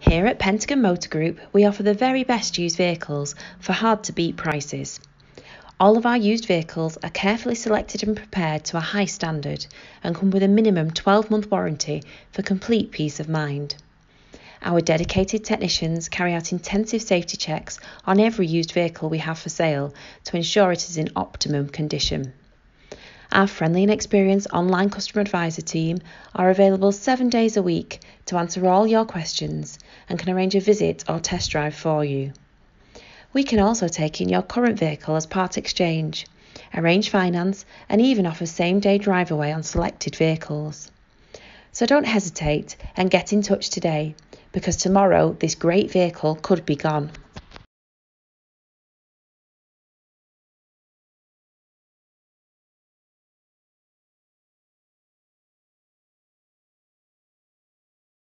Here at Pentagon Motor Group, we offer the very best used vehicles for hard-to-beat prices. All of our used vehicles are carefully selected and prepared to a high standard and come with a minimum 12-month warranty for complete peace of mind. Our dedicated technicians carry out intensive safety checks on every used vehicle we have for sale to ensure it is in optimum condition. Our friendly and experienced online customer advisor team are available 7 days a week to answer all your questions and can arrange a visit or test drive for you. We can also take in your current vehicle as part exchange, arrange finance and even offer same-day drive away on selected vehicles. So don't hesitate and get in touch today, because tomorrow this great vehicle could be gone.